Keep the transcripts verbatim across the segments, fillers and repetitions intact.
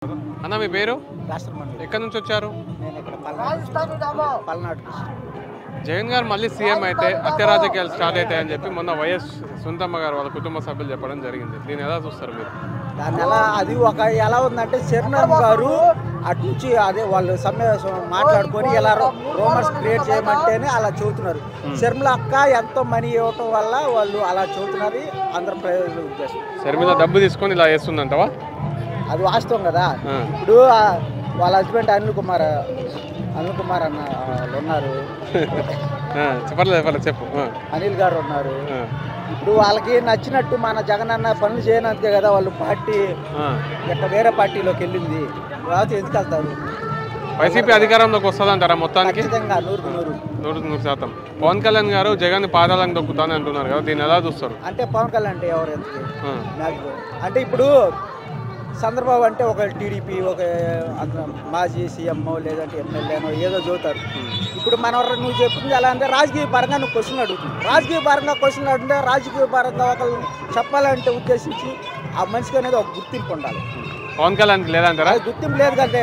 అన్న మీ పేరు? ఎక్కడి నుంచి వచ్చారు? జగన్ గారు మళ్ళీ సీఎం అయితే హత్య రాజకీయాలు స్టార్ట్ అవుతాయని చెప్పి మొన్న వైఎస్ సునీతమ్మ గారు వాళ్ళ కుటుంబ సభ్యులు చెప్పడం జరిగింది. దీన్ని ఎలా చూస్తారు మీరు? దాన్ని ఎలా అది ఒక ఎలా ఉందంటే శరణమ్మ గారు అటు నుంచి అదే వాళ్ళు సమావేశం మాట్లాడుకొని ఇలా రూమర్స్ క్రియేట్ చేయమంటేనే అలా చెబుతున్నారు. శర్మిల అక్క ఎంతో మనీ ఇవ్వటం వల్ల వాళ్ళు అలా చెబుతున్నారు. అందరు ప్రయోజన ఉద్దేశం శర్మిల డబ్బు తీసుకొని ఇలా చేస్తుందంటవా? అది వాస్తవం కదా. ఇప్పుడు వాళ్ళ హస్బెండ్ అనిల్ కుమార్ అనిల్ కుమార్ అన్న వాళ్ళు ఉన్నారు, చెప్పు అనిల్ గారు ఉన్నారు. ఇప్పుడు వాళ్ళకి నచ్చినట్టు మన జగన్ అన్న పనులు చేయనందుకే కదా వాళ్ళు పార్టీ ఎక్కడ వేరే పార్టీలోకి వెళ్ళింది. రావచ్చు ఎందుకు వెళ్తారు? వైసీపీ అధికారంలోకి వస్తుందంటారా మొత్తానికి? నూరు నూరు నూరు నూరు శాతం. పవన్ కళ్యాణ్ గారు జగన్ పాదాలను దొక్కుతాను అంటున్నారు కదా, దీన్ని ఎలా చూస్తారు? అంటే పవన్ కళ్యాణ్ అంటే ఎవరు అంటే ఇప్పుడు చంద్రబాబు అంటే ఒక టీడీపీ ఒక మాజీ సీఎం లేదంటే ఎమ్మెల్యేనో ఏదో చదువుతారు. ఇప్పుడు మన నువ్వు చెప్పింది ఎలా అంటే రాజకీయ పరంగా నువ్వు క్వశ్చన్ అడుగుతుంది. రాజకీయ పరంగా క్వశ్చన్ అడిగితే రాజకీయ పరంగా ఒకళ్ళు చెప్పాలంటే ఉద్దేశించి ఆ మనిషికి అనేది ఒక గుర్తింపు ఉండాలి. పవన్ కళ్యాణ్ లేదంటారా? గుర్తింపు లేదు కంటే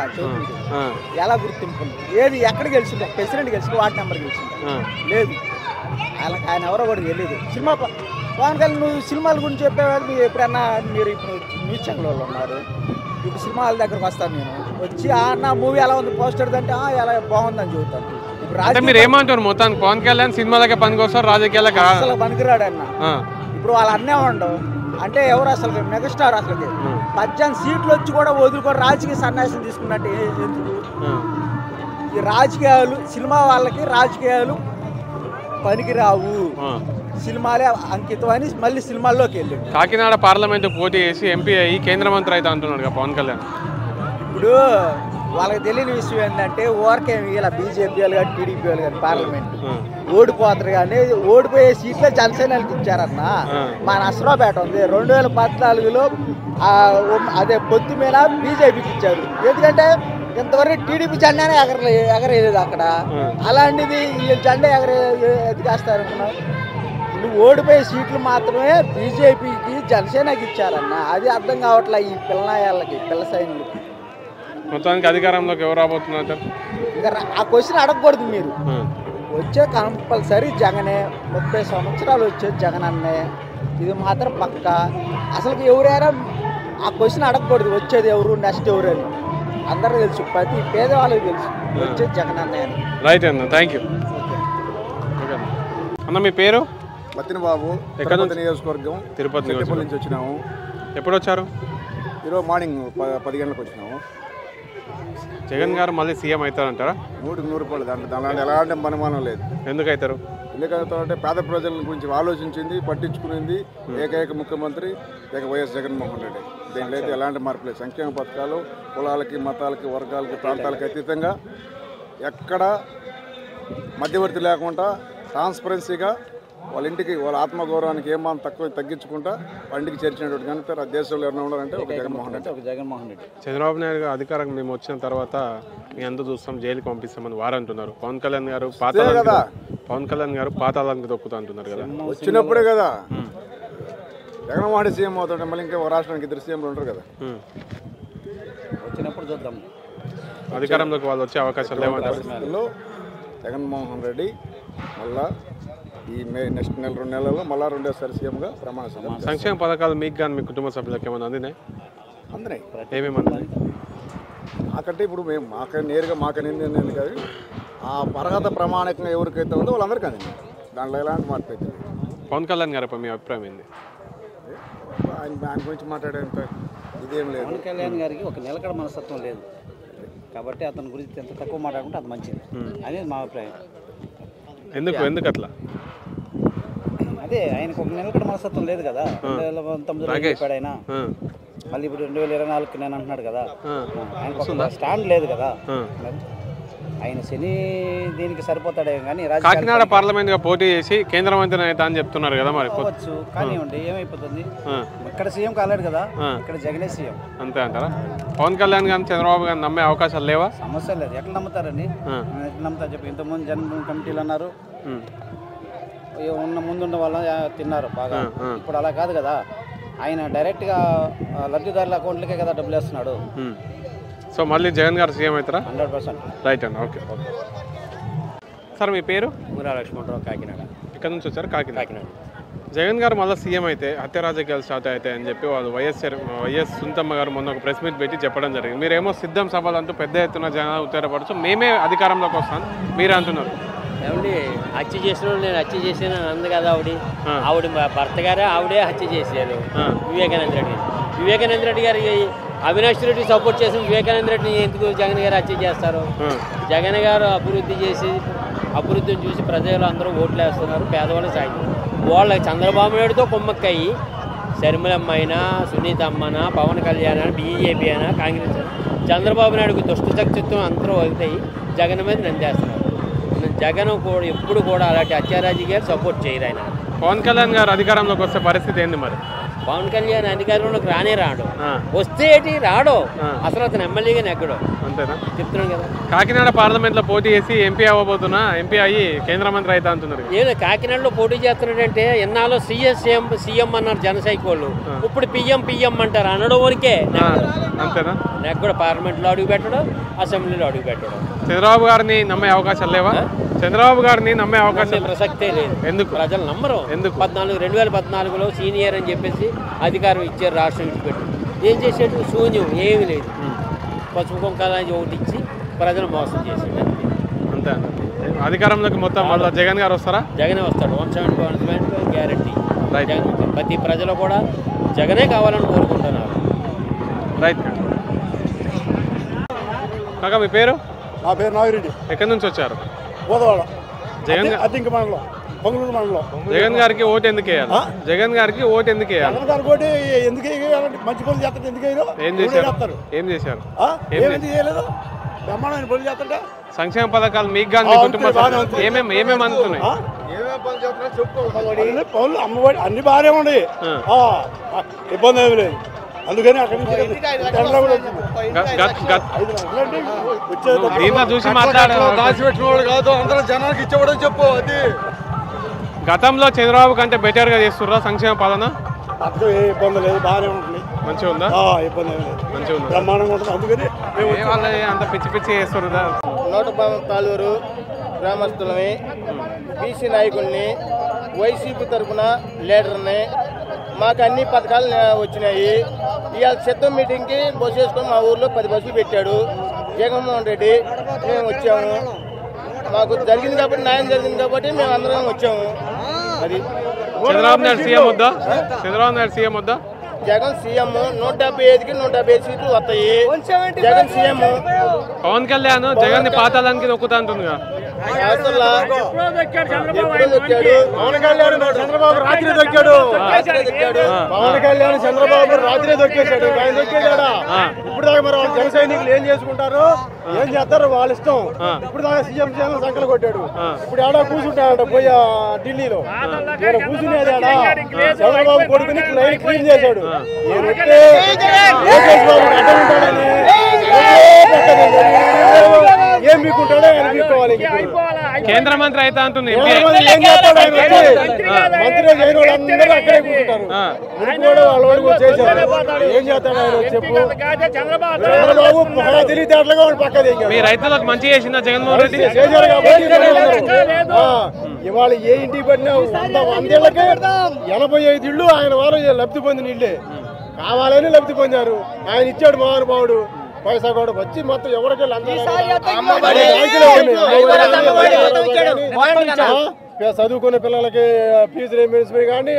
ఎలా గుర్తింపు ఉంది? ఏది ఎక్కడ గెలిచింది? ప్రెసిడెంట్ గెలిచింది, వార్డు నెంబర్ గెలిచింది లేదు. ఆయన ఆయన ఎవరో కూడా తెలియదు. సినిమా పవన్ కళ్యాణ్ నువ్వు సినిమాల గురించి చెప్పేవాళ్ళు మీరు ఎప్పుడన్నా మీరు ఇప్పుడు న్యూస్ ఛానల్ ఉన్నారు. ఇప్పుడు సినిమాల దగ్గరకు వస్తాను నేను వచ్చి అన్న మూవీ ఎలా ఉంది పోస్టర్ అంటే ఎలా బాగుందని చెబుతాను. ఇప్పుడు మీరు ఏమంటారు మొత్తానికి? పవన్ కళ్యాణ్ సినిమాలకే పనికొస్తారు, రాజకీయాలకు అసలు పనికిరాడు అన్న. ఇప్పుడు వాళ్ళు అన్నే ఉండవు అంటే ఎవరు అసలు మెగాస్టార్ అసలుకి పద్దెనిమిది సీట్లు వచ్చి కూడా వదులుకొని రాజకీయ సన్యాసం తీసుకున్నట్టు ఎందుకు? ఈ రాజకీయాలు సినిమా వాళ్ళకి రాజకీయాలు పనికిరావు, సినిమాలే అంకితం అని మళ్ళీ సినిమాల్లోకి వెళ్ళి కాకినాడ పార్లమెంట్ పోటీ చేసి ఎంపీ అయ్యి కేంద్ర మంత్రి అయితే అంటున్నాడు కదా పవన్ కళ్యాణ్. ఇప్పుడు వాళ్ళకి తెలియని విషయం ఏంటంటే ఓరకేమి ఇలా బీజేపీ వాళ్ళు కానీ టీడీపీ వాళ్ళు కానీ పార్లమెంట్ ఓడిపోతారు కానీ ఓడిపోయే సీట్లే జనసేనకి ఇచ్చారన్న. మా నసరాపేట ఉంది రెండు వేల పద్నాలుగులో అదే పొత్తు మీద బీజేపీకి ఇచ్చారు. ఎందుకంటే ఇంతవరకు టీడీపీ జెండానే ఎగరలే ఎగరేయలేదు అక్కడ. అలాంటిది ఈ జెండా ఎగరే ఎదిగేస్తారనుకున్నావు. నువ్వు ఓడిపోయే సీట్లు మాత్రమే బీజేపీకి జనసేనకి ఇచ్చారన్న. అది అర్థం కావట్లే ఈ పిల్లనాయాలకి పిల్ల సైన్యులకి. మొత్తానికి అధికారంలోకి ఎవరు రాబోతున్నారు? ఇంకా ఆ క్వశ్చన్ అడగకూడదు మీరు. వచ్చే కంపల్సరీ జగనే, ముప్పై సంవత్సరాలు వచ్చేది జగన్ అన్నే, ఇది మాత్రం పక్క. అసలు ఎవరైనా ఆ క్వశ్చన్ అడగకూడదు వచ్చేది ఎవరు నెక్స్ట్ ఎవరు అని. అందరూ తెలుసు, ప్రతి పేదవాళ్ళకి తెలుసు వచ్చేది జగన్ అన్నయ్య అని. రైట్ అన్న, థ్యాంక్ యూ అన్న. మీ పేరు? మతిన్ బాబు. ఎక్కడ నుంచి? నియోజకవర్గం తిరుపతి నుంచి వచ్చినాము. ఎప్పుడు వచ్చారు? ఈరోజు మార్నింగ్ పది గంటలకు వచ్చినాము. జగన్ గారు మళ్ళీ సీఎం అవుతారంటారా? నూటికి నూరు రూపాయలు దాంట్లో దాని ఎలాంటి అనుమానం లేదు. ఎందుకు అవుతారు? ఎందుకంటే పేద ప్రజల గురించి ఆలోచించింది, పట్టించుకునేది ఏకైక ముఖ్యమంత్రి ఏక వైఎస్ జగన్మోహన్ రెడ్డి. దీంట్లో అయితే ఎలాంటి మార్పు లేదు. సంక్షేమ పథకాలు కులాలకి, మతాలకి, వర్గాలకి, ప్రాంతాలకి అతీతంగా ఎక్కడ మధ్యవర్తి లేకుండా ట్రాన్స్పరెన్సీగా వాళ్ళ ఇంటికి వాళ్ళ ఆత్మగౌరవానికి ఏమాత్రం తక్కువ తగ్గించుకుంటా వాళ్ళ ఇంటికి చేర్చినటువంటి కనుక దేశంలో ఎవరైనా ఉన్నారంటే ఒక జగన్మోహన్ రెడ్డి. ఒక జగన్మోహన్ రెడ్డి. చంద్రబాబు నాయుడు గారు అధికారం మేము వచ్చిన తర్వాత మీ అందరూ చూస్తాం జైలుకి పంపిస్తామని వారు అంటున్నారు. పవన్ కళ్యాణ్ గారు పాతాళానికి కదా పవన్ కళ్యాణ్ గారు పాతాళానికి దొక్కుతా అంటున్నారు కదా. వచ్చినప్పుడే కదా జగన్మోహన్ రెడ్డి సీఎం అవుతాడు. మళ్ళీ ఇంకా రాష్ట్రానికి ఇద్దరు సీఎంలు ఉంటారు కదా. వచ్చినప్పుడు చూద్దాం. అధికారంలోకి వాళ్ళు వచ్చే అవకాశాలు లేవంటారు. జగన్మోహన్ రెడ్డి మళ్ళా ఈ మే నెక్స్ట్ నెల రెండు నెలల్లో మళ్ళా రెండోసారి సీఎంగా ప్రమాణ స్వీకారం. సంక్షేమ పథకాలు మీకు కానీ మీ కుటుంబ సభ్యులకు ఏమైనా అందినాయి? అందినాయి. ఏమేమి అందినాయి? మాకంటే ఇప్పుడు మేము మాక నేరుగా మాకనేది కాదు, ఆ అర్హత ప్రమాణికంగా ఎవరికైతే ఉందో వాళ్ళందరికీ అందినాయి. దాంట్లో ఎలాంటి మార్పు అయితే. పవన్ కళ్యాణ్ గారిపై మీ అభిప్రాయం ఏంది? ఆయన ఆయన గురించి మాట్లాడేంత ఇదేం లేదు. పవన్ కళ్యాణ్ గారికి ఒక నిలకడ మనస్తత్వం లేదు కాబట్టి అతని గురించి ఎంత తక్కువ మాట్లాడుకుంటే అది మంచిది అనేది మా అభిప్రాయం. ఎందుకు ఎందుకు అట్లా? అదే ఆయనకు ఒక నిలకడ మనస్తత్వం లేదు కదా. రెండు వేల పంతొమ్మిదిలో చెప్పాడు ఆయన, మళ్ళీ ఇప్పుడు రెండు వేల ఇరవై నాలుగుకి నేను అంటున్నాడు కదా. ఆయనకు ఒక స్టాండ్ లేదు కదా. ఆయన శని దీనికి సరిపోతాడే కానీ కాకినాడ పార్లమెంట్ గా పోటీ చేసి కేంద్ర మంత్రి అయితే అని చెప్తున్నారు కదా. మరి కావచ్చు కానివ్వండి, ఏమైపోతుంది? ఇక్కడ సీఎం కాలేడు కదా, ఇక్కడ జగనే సీఎం. అంతే అంటారా? పవన్ కళ్యాణ్ గారిని చంద్రబాబు గారిని నమ్మే అవకాశాలు లేవా? సమస్య లేదు. ఎట్లా నమ్ముతారండి? ఎట్లా నమ్ముతారు చెప్పి? ఇంతకుముందు జన్మ కమిటీలు అన్నారు, ఉన్న ముందున్న వాళ్ళ తిన్నారు బాగా. ఇప్పుడు అలా కాదు కదా. ఆయన డైరెక్ట్గా లబ్ధిదారుల అకౌంట్లకే కదా డబ్బులు వేస్తున్నాడు. సో మళ్ళీ జగన్ గారు సీఎం అవుతారా? హండ్రెడ్ పర్సెంట్ రైట్ అండి. ఓకే ఓకే సార్, మీ పేరు? మురా లక్ష్మణరావు, కాకినాడ. ఇక్కడ నుంచి వచ్చారు? కాకినాడ. కాకినాడ. జగన్ గారు మళ్ళీ సీఎం అయితే హత్య రాజకీయాలు స్టార్ట్ అవుతాయి అని చెప్పి వాళ్ళు వైఎస్ వైఎస్ సుంతమ్మ గారు మొన్న ఒక ప్రెస్ మీట్ పెట్టి చెప్పడం జరిగింది. మీరేమో సిద్ధం సభలు అంటూ పెద్ద ఎత్తున జనాలు ఉత్తరపడుతూ మేమే అధికారంలోకి వస్తాను మీరే అంటున్నారు. ఏమండి, హత్య చేసిన నేను హత్య చేసాను అంది కదా ఆవిడ. ఆవిడ భర్త గారే ఆవిడే హత్య చేశారు వివేకానంద రెడ్డి. వివేకానంద రెడ్డి గారికి అవినాష్ రెడ్డి సపోర్ట్ చేసిన వివేకానంద రెడ్డిని ఎందుకు జగన్ గారు హత్య చేస్తారు? జగన్ గారు అభివృద్ధి చేసి అభివృద్ధిని చూసి ప్రజలు అందరూ ఓట్లు వేస్తున్నారు, పేదవాళ్ళు సాయం. వాళ్ళ చంద్రబాబు నాయుడుతో కుమ్మక్కయ్యి శర్మిలమ్మ అయినా, సునీత అమ్మనా, పవన్ కళ్యాణ్ అయినా, బీజేపీ అయినా, కాంగ్రెస్ అయినా చంద్రబాబు నాయుడుకి దుష్టశక్తిత్వం అందరూ వదులుతాయి, జగన్ మీద నందేస్తున్నారు. జగన్ కూడా ఎప్పుడు కూడా అలాంటి హత్యారాజకీయాలు సపోర్ట్ చేయరు. ఆయన పవన్ కళ్యాణ్ గారు అధికారంలోకి వస్తే పరిస్థితి ఏంది మరి? పవన్ కళ్యాణ్ అధికారంలోకి రానే రాడు. వస్తే ఏంటి రాడు, అసలు అతను ఎమ్మెల్యేగా నెగ్గడు. అంతేనా? చెప్తున్నాను కదా. కాకినాడ పార్లమెంట్ లో పోటీ చేసి ఎంపీ అవ్వబోతున్నా, ఎంపీ అయ్యి కేంద్ర మంత్రి అయితే అంటున్నారు. ఏదో కాకినాడలో పోటీ చేస్తున్నాడంటే ఎన్నాలో సీఎం సీఎం సీఎం అన్నారు జనసైకి వాళ్ళు, ఇప్పుడు పిఎం పిఎం అంటారు. అనడం వరకే అంతేనా? నెగ్గడు. పార్లమెంట్లో అడుగు పెట్టడం, అసెంబ్లీలో అడుగు పెట్టడం. చంద్రబాబు గారిని నమ్మే అవకాశాలు లేవా? చంద్రబాబు గారిని నమ్మే అవకాశం ప్రసక్తే లేదు. ఎందుకు? ప్రజలు నమ్మరు. ఎందుకు? పద్నాలుగు రెండు వేల పద్నాలుగులో సీనియర్ అని చెప్పేసి అధికారం ఇచ్చారు, రాష్ట్రం విడిచిపెట్టి. ఏం చేసేట్టు? శూన్యం, ఏమీ లేదు. పసుపు కుంకాల ఒకటి ఇచ్చి ప్రజలు మోసం చేసాడు. అంతే. అధికారంలోకి మొత్తం మళ్ళీ జగన్ గారు వస్తారా? జగనే వస్తాడు. One seventy one seventy guarantee. ప్రతి ప్రజలు కూడా జగనే కావాలని కోరుకుంటున్నారు. రైట్. కాకా మీ పేరు? నా పేరు నాగిరెడ్డి. ఎక్కడి నుంచి వచ్చారు? గోదవాడ. జగన్ అద్దెంకి మండలం, పొంగలూరు మండలం. జగన్ గారికి ఓటు ఎందుకు వేయాలి? జగన్ గారికి ఓటు ఎందుకు వేయాలి? జగన్ గారికి ఓటు ఎందుకు వేయాలంటే మంచి పనులు చేస్తారు. ఎందుకు వేయరు? ఏం చేశారు? ఏం చేశారు? ఏమేమి చేయలేదు? బ్రహ్మాండమైన పనులు చేస్తాడా? సంక్షేమ పథకాలు మీకు కానీ మీ కుటుంబం ఏమేమి ఏమేమి అందుతున్నాయి? పనులు అమ్మఒడి అన్ని బాగానే ఉన్నాయి, ఇబ్బంది ఏమి లేదు. అందుకని అక్కడి నుంచి దీంట్లో చూసి మాట్లాడారు. దాచిపెట్టిన వాళ్ళు కాదు, అందరూ జనానికి ఇచ్చేవాడని చెప్పు. అది గతంలో చంద్రబాబు కంటే బెటర్ గా చేస్తుర్రా సంక్షేమ పాలన? అప్పుడు ఏ ఇబ్బంది లేదు, బాగానే ఉంటుంది. మంచిగా ఉందా? ఇబ్బంది ఏమి లేదు, మంచిగా ఉంది, బ్రహ్మాండంగా ఉంటుంది. అందుకని వాళ్ళు అంత పిచ్చి పిచ్చి చేస్తుర్రా. నూట పాలూరు గ్రామస్తులని, బీసీ నాయకుల్ని, వైసీపీ తరఫున లీడర్ని, మాకు అన్ని పథకాలు వచ్చినాయి. ఇవాళ సిద్ధం మీటింగ్కి బస్సు వేసుకొని మా ఊర్లో పది బస్సులు పెట్టాడు జగన్మోహన్ రెడ్డి. మేము వచ్చాము, మాకు జరిగింది కాబట్టి, న్యాయం జరిగింది కాబట్టి మేము అందరం వచ్చాము. అది చంద్రబాబు నాయుడు సీఎం వద్దా? చంద్రబాబు నాయుడు సీఎం వద్దా? జగన్ సీఎం నూట డెబ్బై ఐదుకి నూట డెబ్బై ఐదు సీట్లు వస్తాయి. జగన్ సీఎం. పవన్ కళ్యాణ్ జగన్ ని పాతాళానికి నొక్కుతా అంటుందిగా. పవన్ కళ్యాణ్ చంద్రబాబు రాత్రి దొక్కాడు. పవన్ కళ్యాణ్ చంద్రబాబు రాత్రి దొక్కేశాడు. ఆయన దొక్కేశాడా? ఇప్పుడు దాకా మరి వాళ్ళు జన సైనికులు ఏం చేసుకుంటారు, ఏం చేస్తారు వాళ్ళ ఇష్టం. ఇప్పుడు దాకా సీఎం సీఎం సంకలు కొట్టాడు. ఇప్పుడు ఏడా కూర్చుంటాడట పోయి ఢిల్లీలో. కూర్చునేది ఆడా చంద్రబాబు కొడుకుని లైన్ క్లీన్ చేశాడు. ఏమంటే లోకేష్ బాబు అడ్డం ఉంటాడని ఏం మీకుంటాడో ఆయన మీకోవాలి. కేంద్ర మంత్రి అయితే అంటుంది. ఏం చేస్తాడు ఆయన? మంత్రి అయిన వాళ్ళందరూ అక్కడే కూర్చుంటారు. కూడా వాళ్ళ వాళ్ళు చేశారు. ఏం చేస్తాడు ఆయన చెప్పు? చంద్రబాబు మహా తెలివితేటలుగా వాళ్ళు పక్క దిగారు. మీ రైతులకు మంచి చేసిందా జగన్మోహన్ రెడ్డి? చేశారు కాబట్టి ఇవాళ ఏ ఇంటికి పడినా వంద వందేళ్లకే ఎనభై ఐదు ఇళ్ళు ఆయన వారు లబ్ధి పొందిన ఇళ్ళే. కావాలని లబ్ధి పొందారు. ఆయన ఇచ్చాడు మహానుభావుడు. పైసా కూడా వచ్చి మొత్తం ఎవరికి చదువుకునే పిల్లలకి ఫీజు రీయింబర్స్మెంట్ కానీ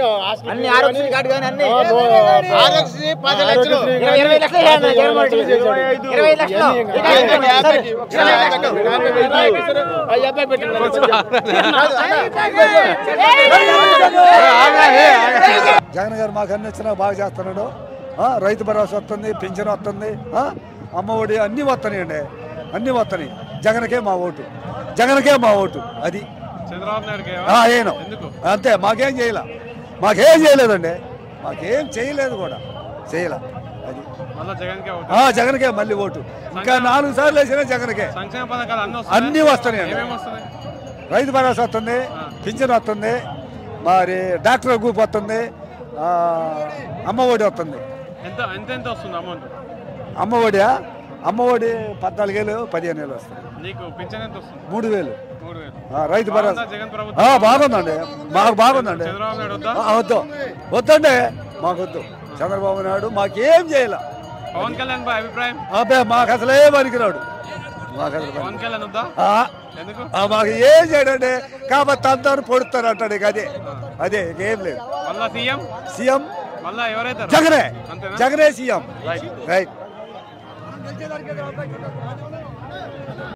జగన్ గారు మాకు అన్ని వచ్చినా బాగా చేస్తున్నాడు. రైతు భరోసా వస్తుంది, పింఛన్ వస్తుంది, అమ్మ ఒడి అన్నీ వస్తున్నాయండి. అన్నీ వస్తున్నాయి. జగన్కే మా ఓటు, జగన్కే మా ఓటు. అది ఏను అంతే. మాకేం చేయలే, మాకేం చేయలేదండి, మాకేం చేయలేదు కూడా, చేయలే. అది జగన్కే మళ్ళీ ఓటు. ఇంకా నాలుగు సార్లు వేసినా జగన్కే. అన్నీ వస్తున్నాయండి. రైతు భరోసా వస్తుంది, పింఛన్ వస్తుంది, మరి డాక్టర్ గ్రూప్ వస్తుంది, అమ్మఒడి వస్తుంది. ఎంత ఎంత ఎంత వస్తుంది అమౌంట్? అమ్మఒడియా? అమ్మఒడి పద్నాలుగేళ్ళు పదిహేను వేలు వస్తుంది. నీకు పింఛన్ ఎంత వస్తుంది? మూడు వేలు. మూడు వేలు. ఆ, రైతు భరోసా జగన్ ఆ, ప్రభుత్వం బాగుందండి, మాకు బాగుందండి. చంద్రబాబు నాయుడు వద్దా? ఆ, వద్దు వద్దండి, మాకు వద్దు. చంద్రబాబు నాయుడు మాకేం చేయాల. పవన్ కళ్యాణ్ బాయ్ అభిప్రాయం? అబ్బాయి మాకు అసలే పనికిరాడు. మాకు అసలు పవన్ కళ్యాణ్ వద్దా? ఆ, ఎందుకు? ఆ, మాకు ఏం చేయడండి, కాబట్టి అందరూ పొడుతారు అంటాడు. ఇక అదే అదే ఇంకేం లేదు. మళ్ళా సీఎం సీఎం మళ్ళా ఎవరైతే జగనే, అంతేనా? జగనే సీఎం. రైట్. రైట్.